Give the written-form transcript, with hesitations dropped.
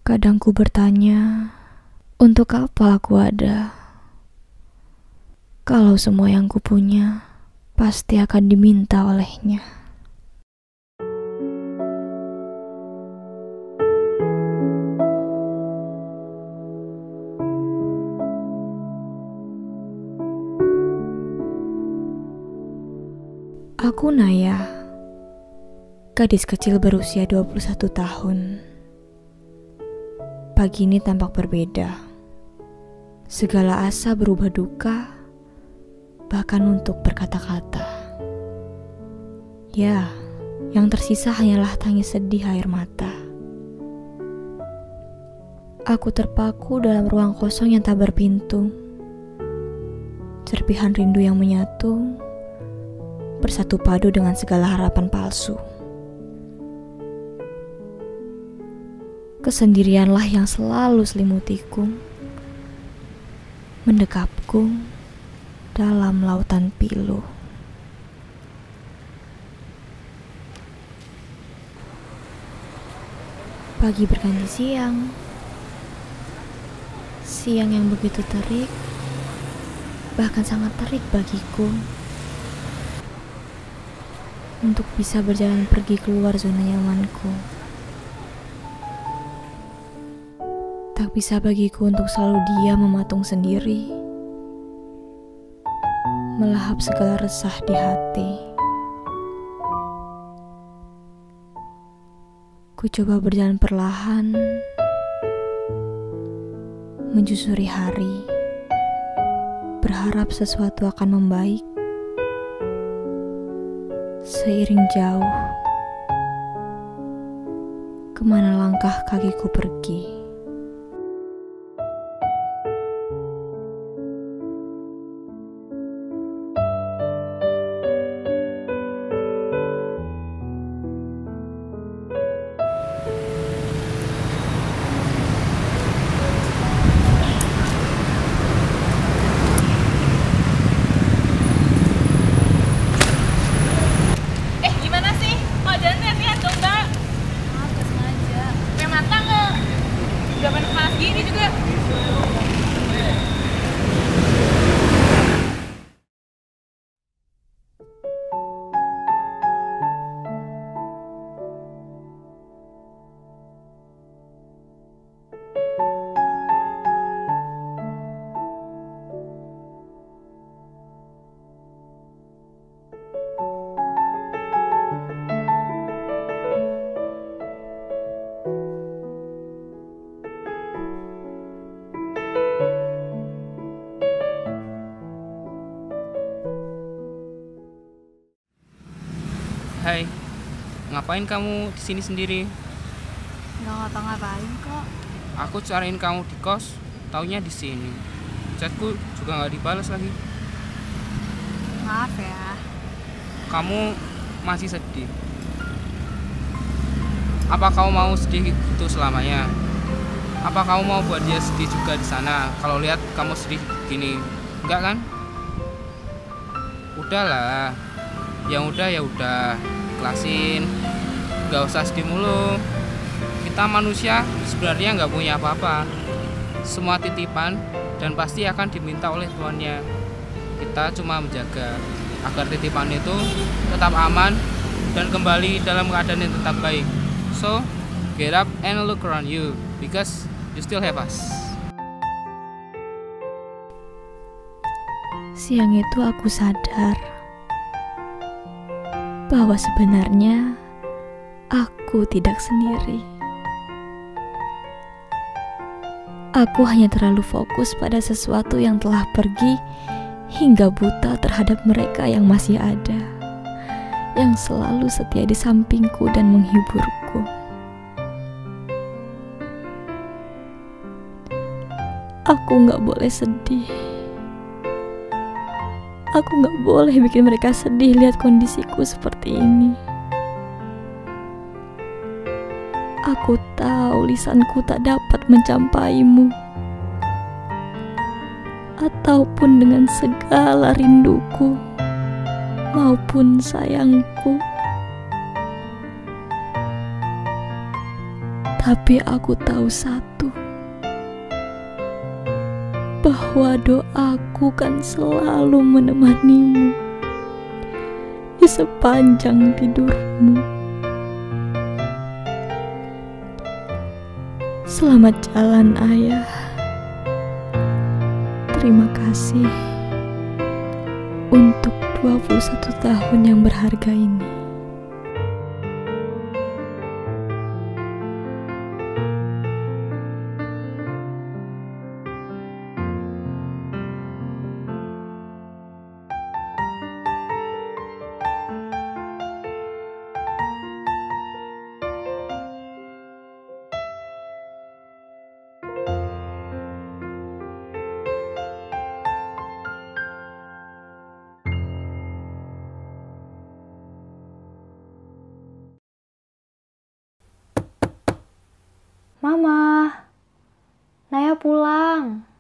Kadang ku bertanya, untuk apa aku ada? Kalau semua yang ku punya pasti akan diminta olehnya. Aku Naya, gadis kecil berusia 21 tahun. Pagi ini tampak berbeda. Segala asa berubah duka, bahkan untuk berkata-kata. Ya, yang tersisa hanyalah tangis sedih air mata. Aku terpaku dalam ruang kosong yang tak berpintu. Serpihan rindu yang menyatu, bersatu padu dengan segala harapan palsu. Kesendirianlah yang selalu selimutiku, mendekapku dalam lautan pilu. Pagi berganti siang, siang yang begitu terik, bahkan sangat terik bagiku, untuk bisa berjalan pergi keluar zona nyamanku. Tak bisa bagiku untuk selalu diam mematung sendiri, melahap segala resah di hati. Ku coba berjalan perlahan, menjusuri hari, berharap sesuatu akan membaik. Seiring jauh, kemana langkah kakiku pergi. Gimana sih? Kalau jalan lihat-lihat dong, Mbak. Gak sengaja. Kayak mata nggak? Udah panas gini juga. Hai, ngapain kamu di sini sendiri? Gak ngapa-ngapain kok. Aku cariin kamu di kos, taunya di sini. Chatku juga nggak dibalas lagi. Maaf ya. Kamu masih sedih? Apa kamu mau sedih itu selamanya? Apa kamu mau buat dia sedih juga di sana? Kalau lihat kamu sedih gini, enggak kan? Udahlah, yang udah ya udah, ikhlasin, nggak usah sedih mulu. Kita manusia sebenarnya nggak punya apa-apa, semua titipan dan pasti akan diminta oleh tuannya. Kita cuma menjaga agar titipan itu tetap aman dan kembali dalam keadaan yang tetap baik. So, get up and look around you because you still have us. Siang itu aku sadar bahwa sebenarnya aku tidak sendiri. Aku hanya terlalu fokus pada sesuatu yang telah pergi hingga buta terhadap mereka yang masih ada, yang selalu setia di sampingku dan menghiburku. Aku gak boleh sedih. Aku gak boleh bikin mereka sedih lihat kondisiku seperti ini. Aku tahu lisanku tak dapat mencampaimu, ataupun dengan segala rinduku maupun sayangku. Tapi aku tahu satu, bahwa doaku kan selalu menemanimu di sepanjang tidurmu. Selamat jalan, Ayah. Terima kasih untuk 21 tahun yang berharga ini. Mama, Naya pulang.